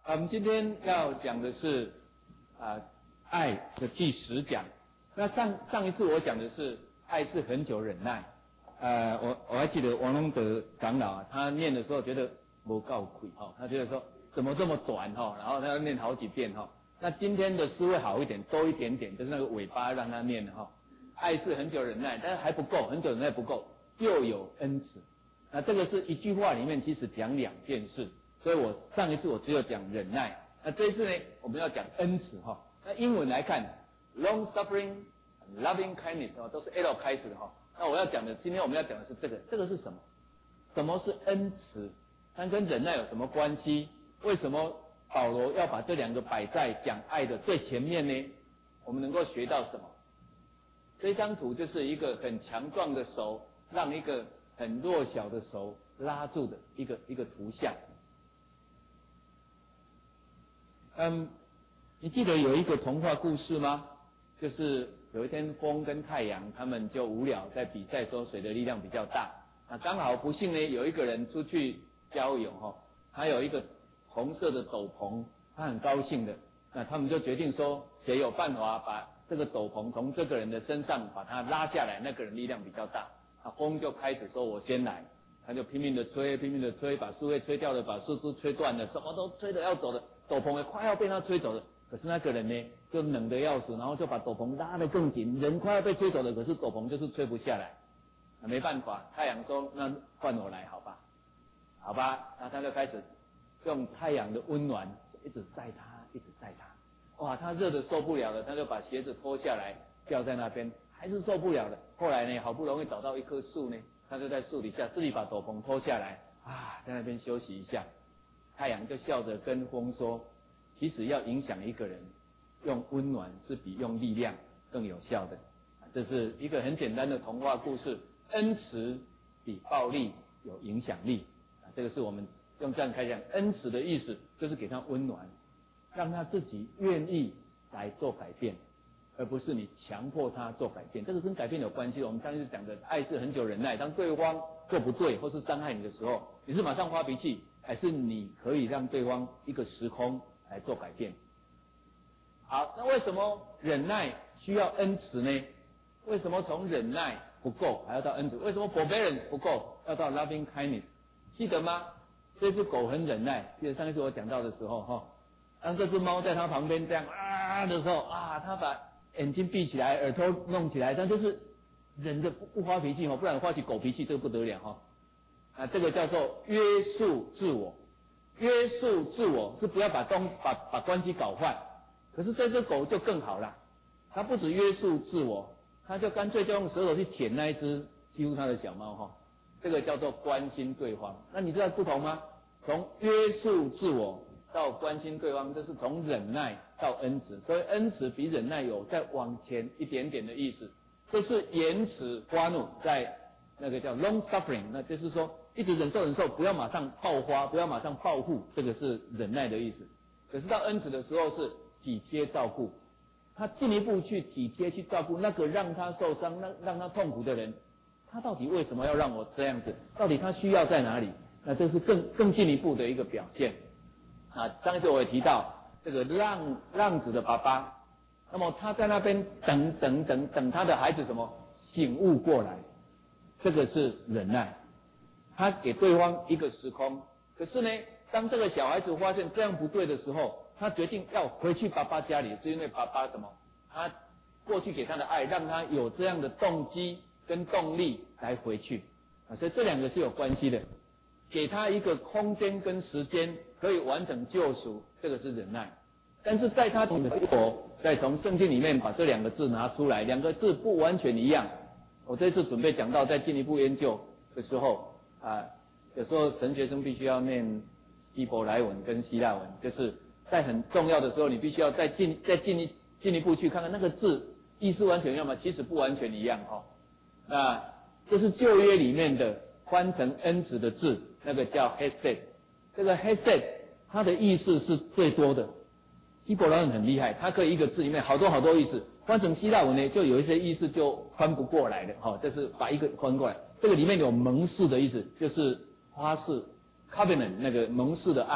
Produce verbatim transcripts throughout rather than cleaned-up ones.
我们今天要讲的是啊、呃、爱的第十讲。那上上一次我讲的是爱是恒久忍耐。呃，我我还记得王龙德长老啊，他念的时候觉得不够快哈，他觉得说怎么这么短哈，然后他要念好几遍哈。那今天的诗会好一点，多一点点，就是那个尾巴让他念的哈。爱是恒久忍耐，但是还不够，恒久忍耐不够，又有恩慈。那这个是一句话里面其实讲两件事。所以我上一次我只有讲忍耐，那这一次呢，我们要讲恩慈哈。那英文来看 ，long suffering、loving kindness 哦，都是 L 开始的哈。那我要讲的，今天我们要讲的是这个，这个是什么？什么是恩慈？它跟忍耐有什么关系？为什么保罗要把这两个摆在讲爱的最前面呢？我们能够学到什么？这张图就是一个很强壮的手让一个很弱小的手拉住的一个一个图像。嗯，你记得有一个童话故事吗？就是有一天风跟太阳他们就无聊，在比赛说谁的力量比较大。那刚好不幸呢，有一个人出去郊游哈，他有一个红色的斗篷，他很高兴的。那他们就决定说，谁有办法把这个斗篷从这个人的身上把它拉下来，那个人力量比较大。那风就开始说我先来，他就拼命的吹，拼命的吹，把树叶吹掉了，把树枝吹断了，什么都吹得要走了。斗篷也快要被他吹走了，可是那个人呢，就冷得要死，然后就把斗篷拉得更紧，人快要被吹走了，可是斗篷就是吹不下来。那没办法，太阳说，那换我来好吧，好吧，那他就开始用太阳的温暖，一直晒他，一直晒他，哇，他热得受不了了，他就把鞋子脱下来，吊在那边，还是受不了了。后来呢，好不容易找到一棵树呢，他就在树底下自己把斗篷脱下来，啊，在那边休息一下。太阳就笑着跟风说，其实要影响一个人，用温暖是比用力量更有效的。这是一个很简单的童话故事，恩慈比暴力有影响力。这个是我们用这样开讲，恩慈的意思就是给他温暖，让他自己愿意来做改变，而不是你强迫他做改变。这个跟改变有关系。我们上次讲的爱是恒久忍耐，当对方做不对或是伤害你的时候，你是马上发脾气，还是你可以让对方一个时空来做改变？好，那为什么忍耐需要恩慈呢？为什么从忍耐不够还要到恩慈？为什么 forbearance 不够要到 loving kindness？ 记得吗？这只狗很忍耐，记得上一次我讲到的时候哈，当这只猫在它旁边这样啊的时候啊，它把眼睛闭起来，耳朵弄起来，但就是忍着不不发脾气哈，不然发起狗脾气这个不得了哈。啊，这个叫做约束自我。约束自我是不要把东把把关系搞坏。可是这只狗就更好了，它不止约束自我，它就干脆就用舌头去舔那一只欺负它的小猫哈。这个叫做关心对方。那你知道不同吗？从约束自我到关心对方，这是从忍耐到恩慈。所以恩慈比忍耐有再往前一点点的意思。这是延迟发怒，在那个叫 long suffering， 那就是说一直忍受忍受，不要马上爆发，不要马上报复，这个是忍耐的意思。可是到恩慈的时候是体贴照顾，他进一步去体贴去照顾那个让他受伤、让让他痛苦的人，他到底为什么要让我这样子？到底他需要在哪里？那这是更更进一步的一个表现。啊，上一次我也提到这个浪浪子的爸爸，那么他在那边等等等等他的孩子什么醒悟过来。这个是忍耐，他给对方一个时空。可是呢，当这个小孩子发现这样不对的时候，他决定要回去爸爸家里，是因为爸爸什么？他过去给他的爱，让他有这样的动机跟动力来回去啊，所以这两个是有关系的。给他一个空间跟时间，可以完成救赎，这个是忍耐。但是在他的生活，再从圣经里面把这两个字拿出来，两个字不完全一样。我这次准备讲到，在进一步研究的时候啊，有时候神学生必须要念希伯来文跟希腊文，就是在很重要的时候，你必须要再进再进一进一步去看看那个字意思完全一样吗？其实不完全一样哈。那这是旧约里面的翻成恩慈的字，那个叫 hesed。这个 hesed 它的意思是最多的。希伯来文很厉害，它可以一个字里面好多好多意思。翻成希腊文呢，就有一些意思就翻不过来的哈、哦，这是把一个翻过来。这个里面有盟誓的意思，就是花誓 covenant 那个盟誓的爱，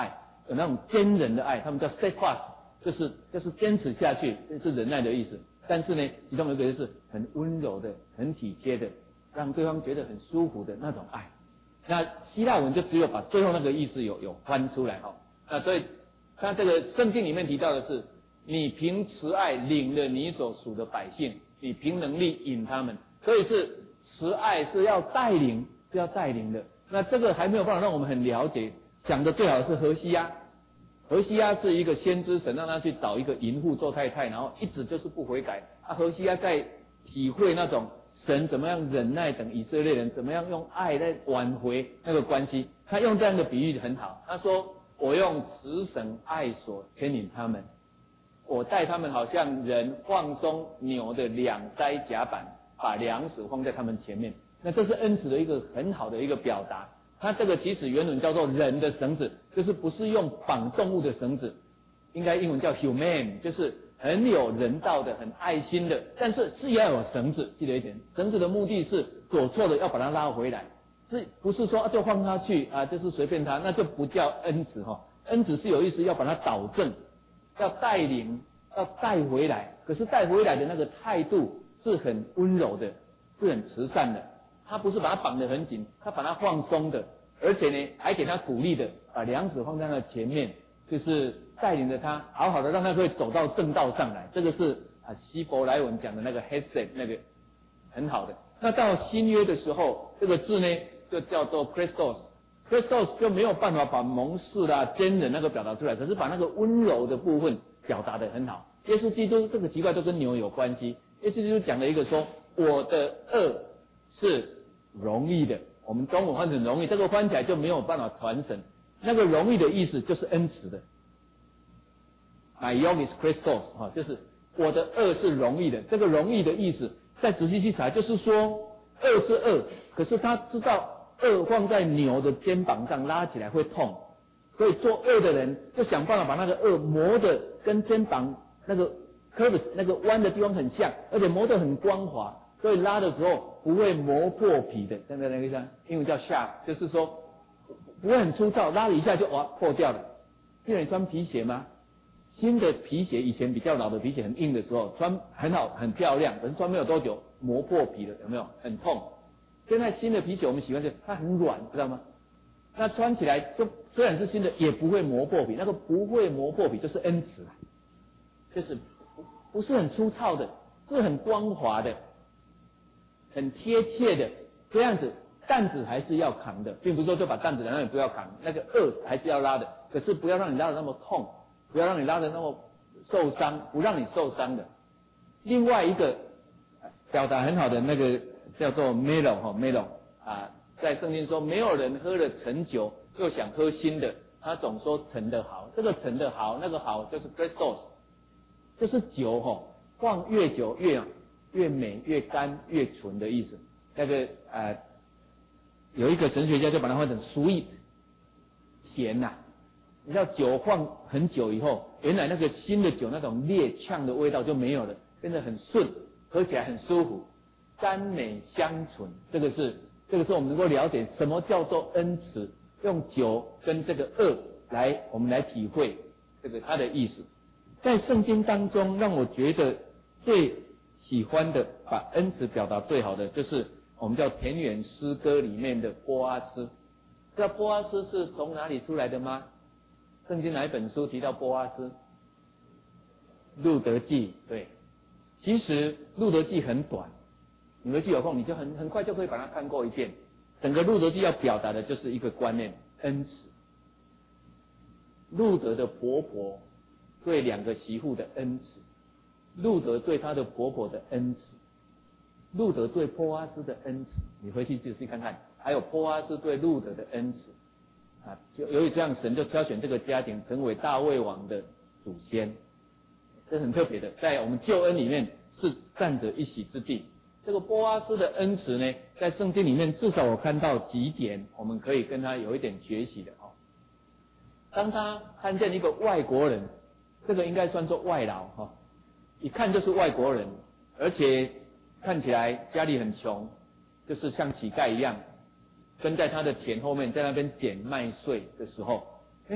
有那种坚忍的爱，他们叫 steadfast， 就是就是坚持下去，是忍耐的意思。但是呢，其中有一个就是很温柔的、很体贴的，让对方觉得很舒服的那种爱。那希腊文就只有把最后那个意思有有翻出来哈。那所以，他这个圣经里面提到的是，你凭慈爱领了你所属的百姓，你凭能力引他们，所以是慈爱是要带领，是要带领的。那这个还没有办法让我们很了解，想的最好是何西阿。何西阿是一个先知，神让他去找一个淫妇做太太，然后一直就是不悔改。啊，何西阿在体会那种神怎么样忍耐等以色列人，怎么样用爱来挽回那个关系。他用这样的比喻很好，他说：“我用慈绳爱索牵引他们，我带他们好像人放松牛的两腮甲板，把粮食放在他们前面。”那这是恩慈的一个很好的一个表达。它这个其实原文叫做人的绳子，就是不是用绑动物的绳子，应该英文叫 humane， 就是很有人道的、很爱心的，但是是要有绳子，记得一点，绳子的目的是做错的要把它拉回来，是不是说、啊、就放他去啊，就是随便他，那就不叫恩慈哈、哦。恩慈是有意思，要把它导正，要带领，要带回来。可是带回来的那个态度是很温柔的，是很慈善的。他不是把他绑得很紧，他把他放松的，而且呢还给他鼓励的，把粮食放在他的前面，就是带领着他好好的让他可以走到正道上来。这个是啊希伯来文讲的那个 hesed 那个很好的。那到新约的时候，这个字呢就叫做 Christos，Christos 就没有办法把蒙氏啦、坚忍那个表达出来，可是把那个温柔的部分表达得很好。耶稣基督这个奇怪都跟牛有关系，耶稣基督讲了一个说，我的恶是容易的，我们中文翻成容易，这个翻起来就没有办法传神。那个容易的意思就是恩慈的。My yoke is Christos， 哈，就是我的恶是容易的。这个容易的意思，再仔细去查，就是说恶是恶，可是他知道恶放在牛的肩膀上拉起来会痛，所以做恶的人就想办法把那个恶磨得跟肩膀那个 curve 那个弯的地方很像，而且磨得很光滑。所以拉的时候不会磨破皮的，现在那个叫英文叫 sharp， 就是说不会很粗糙，拉了一下就哇破掉了。因为你穿皮鞋吗？新的皮鞋以前比较老的皮鞋很硬的时候穿很好很漂亮，可是穿没有多久磨破皮了，有没有？很痛。现在新的皮鞋我们喜欢就它很软，知道吗？那穿起来就虽然是新的也不会磨破皮，那个不会磨破皮就是恩慈，就是不是很粗糙的，是很光滑的。很贴切的这样子，担子还是要扛的，并不是说就把担子拿那里不要扛，那个恶还是要拉的，可是不要让你拉得那么痛，不要让你拉得那么受伤，不让你受伤的。另外一个表达很好的那个叫做 melon 哈 melon 啊，在圣经说没有人喝了陈酒又想喝新的，他总说陈的好，这个陈的好，那个好就是 Christos， 就是酒哈，放越久越越美越甘越纯的意思。那个呃，有一个神学家就把它换成 sweet， 甜呐、啊。你知道酒放很久以后，原来那个新的酒那种烈呛的味道就没有了，变得很顺，喝起来很舒服，甘美香醇。这个是这个是我们能够了解什么叫做恩慈，用酒跟这个恶来我们来体会这个它的意思。在圣经当中，让我觉得最喜欢的把恩慈表达最好的，就是我们叫田园诗歌里面的波阿斯。知道波阿斯是从哪里出来的吗？圣经哪一本书提到波阿斯？路德记，对。其实路德记很短，你回去有空你就很很快就可以把它看过一遍。整个路德记要表达的就是一个观念，恩慈。路德的婆婆对两个媳妇的恩慈，路德对她的婆婆的恩慈，路德对波阿斯的恩慈，你回去仔细看看，还有波阿斯对路德的恩慈，啊，就由于这样，神就挑选这个家庭成为大卫王的祖先，这很特别的，在我们救恩里面是占着一席之地。这个波阿斯的恩慈呢，在圣经里面至少我看到几点，我们可以跟他有一点学习的哦。当他看见一个外国人，这个应该算作外劳哈、哦，一看就是外国人，而且看起来家里很穷，就是像乞丐一样，跟在他的田后面，在那边捡麦穗的时候，哎，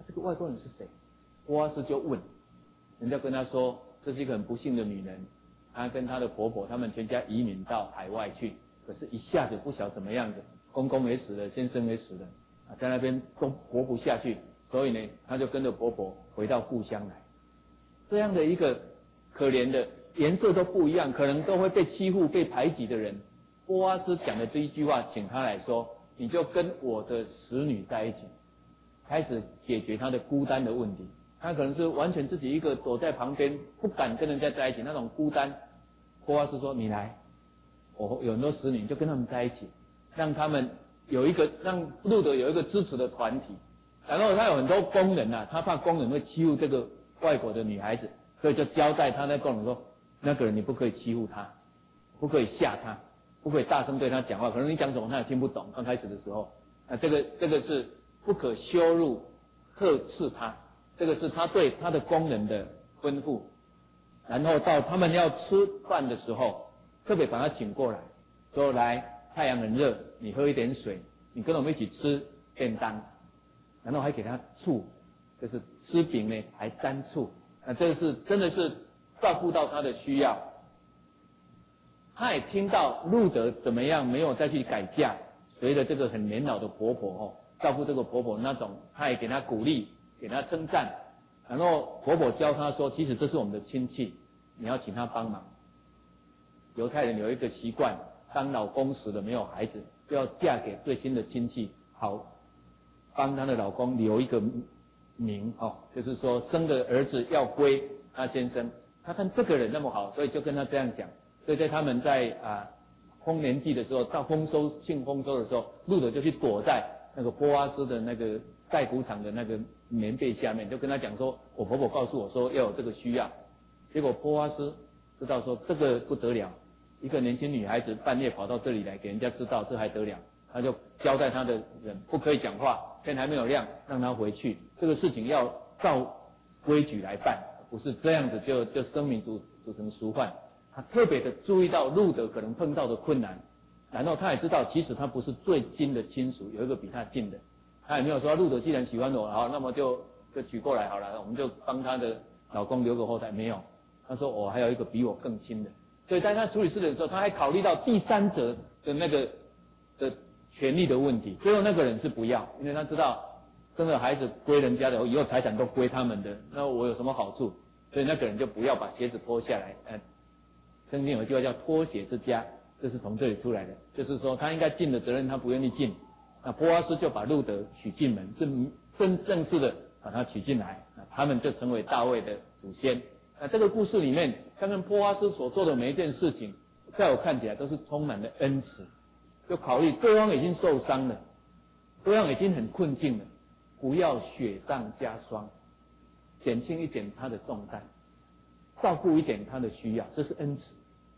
这个外国人是谁？波阿斯就问，人家跟他说，这是一个很不幸的女人，她跟她的婆婆他们全家移民到海外去，可是一下子不晓怎么样的，公公也死了，先生也死了，啊，在那边都活不下去，所以呢，她就跟着婆婆回到故乡来。这样的一个可怜的，颜色都不一样，可能都会被欺负、被排挤的人，波阿斯讲的这一句话，请他来说，你就跟我的使女在一起，开始解决他的孤单的问题。他可能是完全自己一个躲在旁边，不敢跟人家在一起，那种孤单。波阿斯说：“你来，我有很多使女，你就跟他们在一起，让他们有一个让路德有一个支持的团体。然后他有很多工人啊，他怕工人会欺负这个外国的女孩子，所以就交代他那工人说：那个人你不可以欺负他，不可以吓他，不可以大声对他讲话。可能你讲什么他也听不懂。刚开始的时候，啊，这个这个是不可羞辱、呵斥他。这个是他对他的工人的吩咐。然后到他们要吃饭的时候，特别把他请过来，说：来，太阳很热，你喝一点水，你跟我们一起吃便当。然后还给他醋，就是吃饼呢还沾醋。那这个是真的是照顾到他的需要。他也听到路德怎么样没有再去改嫁，随着这个很年老的婆婆哦，照顾这个婆婆那种，他也给他鼓励，给他称赞。然后婆婆教他说，其实这是我们的亲戚，你要请他帮忙。犹太人有一个习惯，当老公死了没有孩子，就要嫁给最亲的亲戚，好帮她的老公留一个名哦，就是说生的儿子要归他先生。他看这个人那么好，所以就跟他这样讲。所以在他们在啊丰年祭的时候，到丰收庆丰收的时候，路德就去躲在那个波阿斯的那个晒谷场的那个棉被下面，就跟他讲说，我婆婆告诉我说要有这个需要。结果波阿斯知道说这个不得了，一个年轻女孩子半夜跑到这里来给人家知道，这还得了？他就交代他的人不可以讲话，天还没有亮，让他回去。这个事情要照规矩来办，不是这样子就就生米煮煮成熟饭。他特别的注意到路德可能碰到的困难，然后他也知道其实他不是最近的亲属，有一个比他近的。他也没有说路德既然喜欢我，好，那么就就娶过来好了，我们就帮他的老公留个后代。没有，他说我还有一个比我更亲的。所以在他处理事的时候，他还考虑到第三者的那个的权利的问题。最后那个人是不要，因为他知道生了孩子归人家的，以后财产都归他们的，那我有什么好处？所以那个人就不要把鞋子脱下来。呃，圣经有一句话叫脱鞋之家，这是从这里出来的，就是说他应该尽的责任他不愿意尽。那波阿斯就把路德娶进门，真真正式的把他娶进来，他们就成为大卫的祖先。那这个故事里面，看看波阿斯所做的每一件事情，在我看起来都是充满了恩慈。就考虑对方已经受伤了，对方已经很困境了，不要雪上加霜，减轻一点他的重担，照顾一点他的需要，这是恩慈。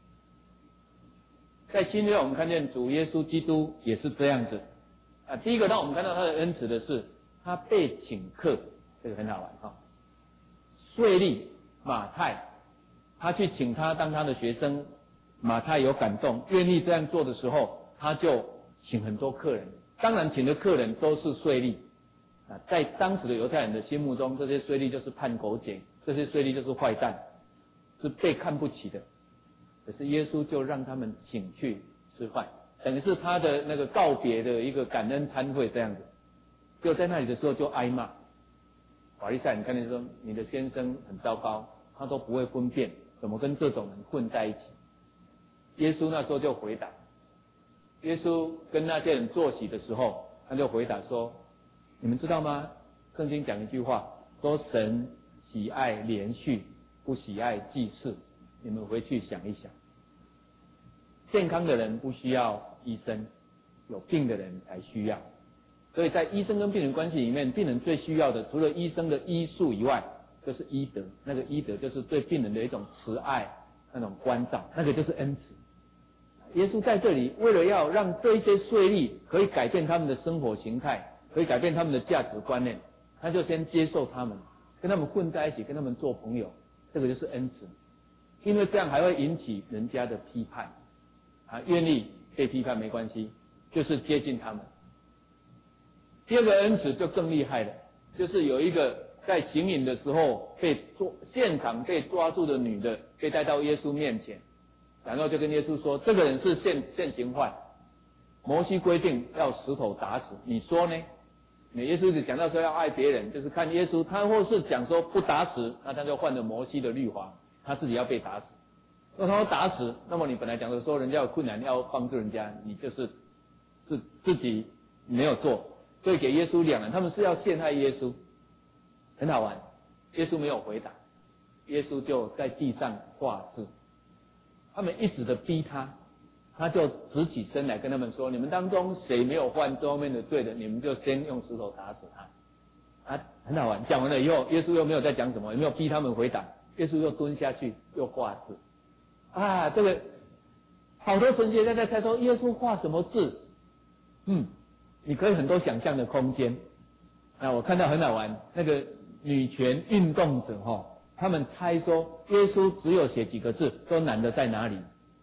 在新约我们看见主耶稣基督也是这样子啊。第一个让我们看到他的恩慈的是，他被请客，这个很好玩哈、哦。税吏马太，他去请他当他的学生，马太有感动，愿意这样做的时候，他就请很多客人。当然请的客人都是税吏啊，在当时的犹太人的心目中，这些税吏就是叛国贼，这些税吏就是坏蛋，是被看不起的。可是耶稣就让他们请去吃饭，等于是他的那个告别的一个感恩餐会这样子。就在那里的时候就挨骂，法利赛人看见说你的先生很糟糕，他都不会分辨，怎么跟这种人混在一起？耶稣那时候就回答，耶稣跟那些人坐席的时候，他就回答说：你们知道吗？圣经讲一句话，说神喜爱连续，不喜爱祭祀。你们回去想一想，健康的人不需要医生，有病的人才需要。所以在医生跟病人关系里面，病人最需要的，除了医生的医术以外，就是医德。那个医德就是对病人的一种慈爱，那种关照，那个就是恩慈。耶稣在这里为了要让这一些税吏可以改变他们的生活形态，可以改变他们的价值观念，他就先接受他们，跟他们混在一起，跟他们做朋友，这个就是恩慈。因为这样还会引起人家的批判，啊，愿意被批判没关系，就是接近他们。第二个恩慈就更厉害了， 就是有一个在行淫的时候被捉，现场被抓住的女的被带到耶稣面前，然后就跟耶稣说，这个人是现现行犯，摩西规定要石头打死，你说呢？那耶稣讲到说要爱别人，就是看耶稣，他或是讲说不打死，那他就犯了摩西的律法，他自己要被打死。那他说打死，那么你本来讲的说人家有困难要帮助人家，你就是自自己没有做，所以给耶稣两人，他们是要陷害耶稣，很好玩。耶稣没有回答，耶稣就在地上画字，他们一直的逼他。他就直起身来跟他们说，你们当中谁没有犯这方面的罪的，你们就先用石头打死他。啊，很好玩。讲完了以后，耶稣又没有再讲什么，也没有逼他们回答，耶稣又蹲下去又画字。啊，这个好多神学家在猜说耶稣画什么字，嗯，你可以很多想象的空间。那我看到很好玩，那个女权运动者哈、哦，他们猜说耶稣只有写几个字，说男的在哪里。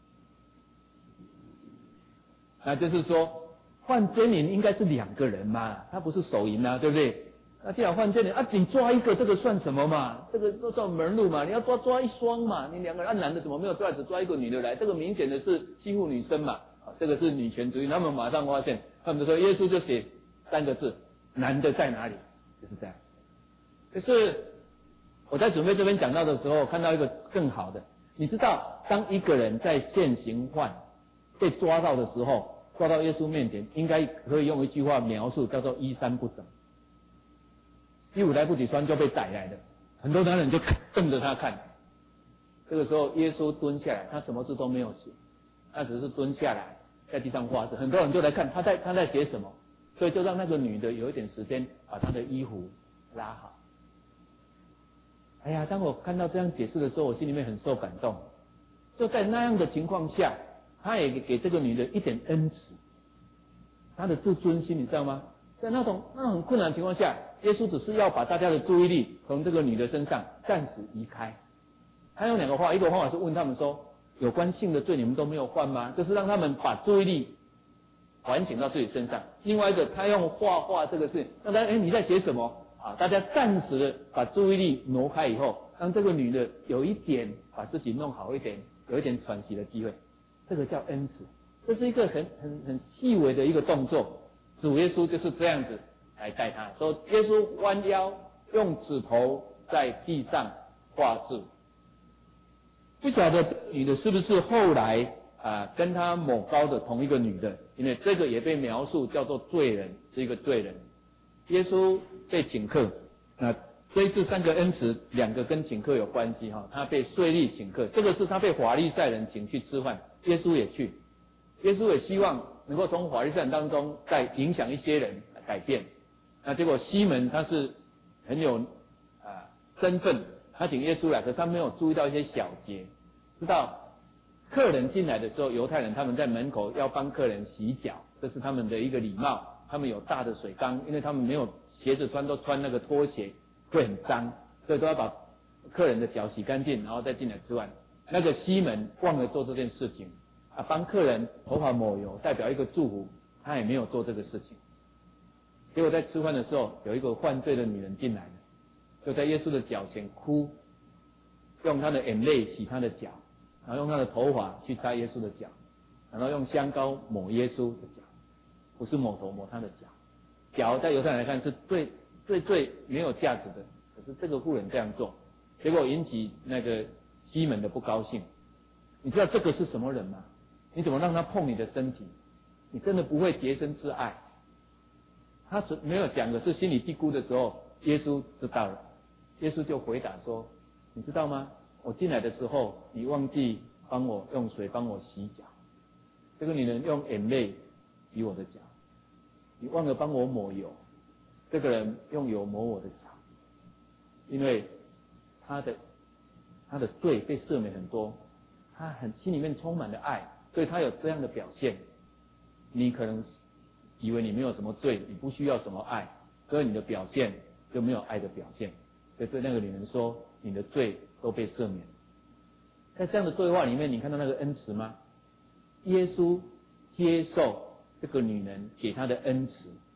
那就是说，犯奸淫应该是两个人嘛，他不是手淫啊，对不对？那既然犯奸淫啊，你抓一个这个算什么嘛？这个都算门路嘛，你要抓抓一双嘛，你两个人，啊男的怎么没有抓，只抓一个女的来？这个明显的是欺负女生嘛，啊，这个是女权主义。他们马上发现，他们就说耶稣就写三个字，男的在哪里？就是这样。可是我在准备这边讲到的时候，看到一个更好的，你知道，当一个人在现行犯被抓到的时候，抓到耶稣面前，应该可以用一句话描述，叫做衣衫不整。衣服来不及穿就被逮来的，很多男人就瞪着他看。这个时候耶稣蹲下来，他什么字都没有写，他只是蹲下来在地上画字，很多人就来看他在他在写什么，所以就让那个女的有一点时间把她的衣服拉好。哎呀，当我看到这样解释的时候，我心里面很受感动。就在那样的情况下，他也给这个女的一点恩慈，她的自尊心，你知道吗？在那种那种很困难的情况下，耶稣只是要把大家的注意力从这个女的身上暂时移开。他用两个话，一个方法是问他们说，有关性的罪你们都没有犯吗？就是让他们把注意力反省到自己身上。另外一个，他用画画这个事，让大家哎你在写什么啊？大家暂时的把注意力挪开以后，让这个女的有一点把自己弄好一点，有一点喘息的机会。这个叫恩慈，这是一个很很很细微的一个动作。主耶稣就是这样子来带他，说耶稣弯腰用指头在地上画字。不晓得这个女的是不是后来啊、呃、跟他某高的同一个女的，因为这个也被描述叫做罪人，是一个罪人。耶稣被请客，那这一次三个恩慈，两个跟请客有关系哈，他被税吏请客，这个是他被法利赛人请去吃饭，耶稣也去，耶稣也希望能够从法利赛人当中再影响一些人改变。那结果西门他是很有啊、呃、身份，他请耶稣来，可是他没有注意到一些小节，知道客人进来的时候，犹太人他们在门口要帮客人洗脚，这是他们的一个礼貌。他们有大的水缸，因为他们没有鞋子穿，都穿那个拖鞋，会很脏，所以都要把客人的脚洗干净，然后再进来吃饭。那个西门忘了做这件事情，啊，帮客人头发抹油，代表一个祝福，他也没有做这个事情。结果在吃饭的时候，有一个犯罪的女人进来了，就在耶稣的脚前哭，用她的眼泪洗他的脚，然后用她的头发去擦耶稣的脚，然后用香膏抹耶稣的脚。不是抹头抹他的脚，脚在犹太人来看是最最最没有价值的，可是这个妇人这样做，结果引起那个西门的不高兴。你知道这个是什么人吗？你怎么让他碰你的身体？你真的不会洁身自爱。他没有讲的是心里嘀咕的时候，耶稣知道了，耶稣就回答说：你知道吗？我进来的时候，你忘记帮我用水帮我洗脚，这个女人用眼泪洗我的脚。你忘了帮我抹油，这个人用油抹我的脚，因为他的他的罪被赦免很多，他很心里面充满了爱，所以他有这样的表现。你可能以为你没有什么罪，你不需要什么爱，所以你的表现就没有爱的表现。所以对那个女人说，你的罪都被赦免。在这样的对话里面，你看到那个恩慈吗？耶稣接受这个女人给他的恩慈，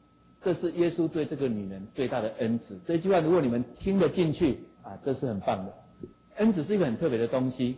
这是耶稣对这个女人最大的恩慈。这句话如果你们听得进去啊，这是很棒的。恩慈是一个很特别的东西。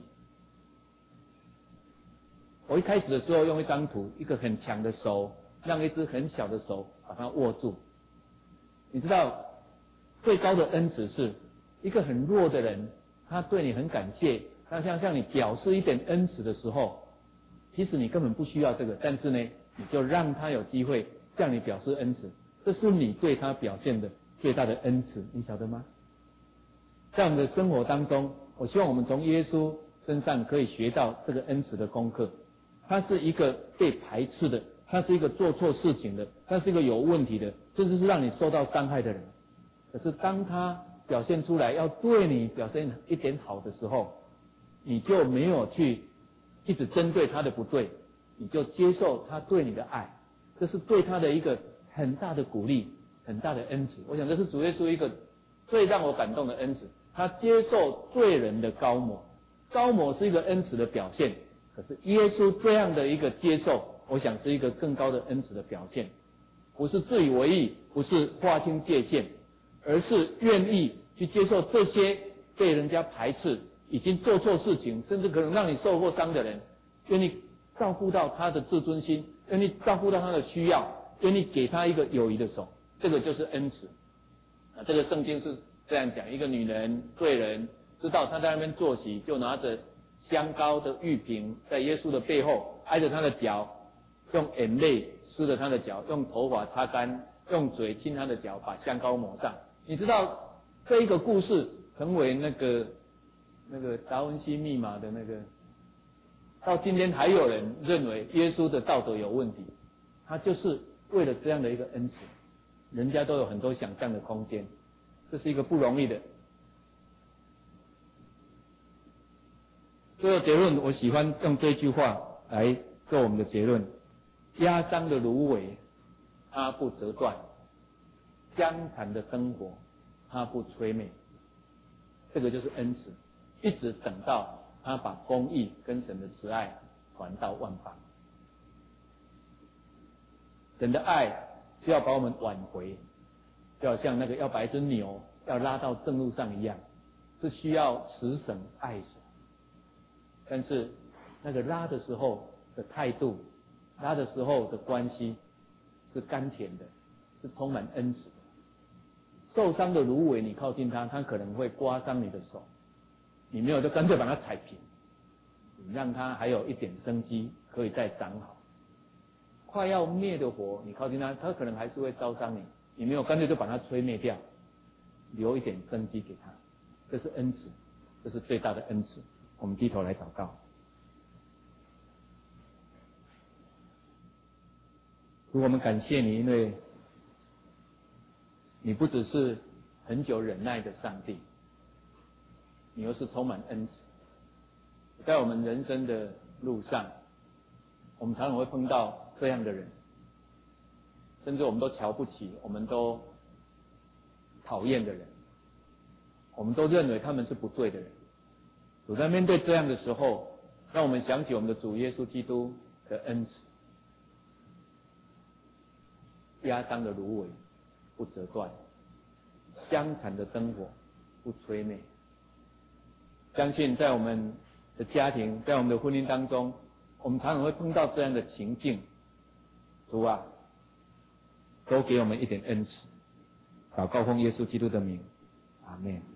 我一开始的时候用一张图，一个很强的手让一只很小的手把它握住。你知道最高的恩慈是一个很弱的人，他对你很感谢，他想向你表示一点恩慈的时候，其实你根本不需要这个，但是呢，你就让他有机会向你表示恩慈，这是你对他表现的最大的恩慈，你晓得吗？在我们的生活当中，我希望我们从耶稣身上可以学到这个恩慈的功课。他是一个被排斥的，他是一个做错事情的，他是一个有问题的，甚至是让你受到伤害的人。可是当他表现出来要对你表现一点好的时候，你就没有去一直针对他的不对，你就接受他对你的爱，这是对他的一个很大的鼓励，很大的恩慈。我想这是主耶稣一个最让我感动的恩慈，他接受罪人的高抹，高抹是一个恩慈的表现，可是耶稣这样的一个接受，我想是一个更高的恩慈的表现，不是自以为意，不是划清界限，而是愿意去接受这些被人家排斥、已经做错事情，甚至可能让你受过伤的人，愿意照顾到他的自尊心，愿意照顾到他的需要，愿意给他一个友谊的手，这个就是恩慈。啊，这个圣经是这样讲：一个女人罪人知道他在那边坐席，就拿着香膏的玉瓶，在耶稣的背后挨着他的脚，用眼泪湿了他的脚，用头发擦干，用嘴亲他的脚，把香膏抹上。你知道这一个故事成为那个那个达文西密码的那个，到今天还有人认为耶稣的道德有问题，他就是为了这样的一个恩慈，人家都有很多想象的空间，这是一个不容易的。最后结论，我喜欢用这句话来做我们的结论：压伤的芦苇，它不折断；江残的灯火，它不吹灭。这个就是恩慈，一直等到他把公义跟神的慈爱传到万邦。神的爱是要把我们挽回，就好像那个要把一只牛要拉到正路上一样，是需要慈神爱神。但是那个拉的时候的态度，拉的时候的关系是甘甜的，是充满恩慈的。受伤的芦苇，你靠近它，它可能会刮伤你的手，你没有就干脆把它踩平，你让它还有一点生机，可以再长好。快要灭的火，你靠近它，它可能还是会烧伤你，你没有干脆就把它吹灭掉，留一点生机给它。这是恩慈，这是最大的恩慈。我们低头来祷告。主，我们感谢你，因为你不只是很久忍耐的上帝，你又是充满恩慈。在我们人生的路上，我们常常会碰到这样的人，甚至我们都瞧不起，我们都讨厌的人，我们都认为他们是不对的人。主，在面对这样的时候，让我们想起我们的主耶稣基督的恩慈。压伤的芦苇不折断，江残的灯火不吹灭。相信在我们的家庭，在我们的婚姻当中，我们常常会碰到这样的情境。主啊，都给我们一点恩慈。祷告奉耶稣基督的名，阿们。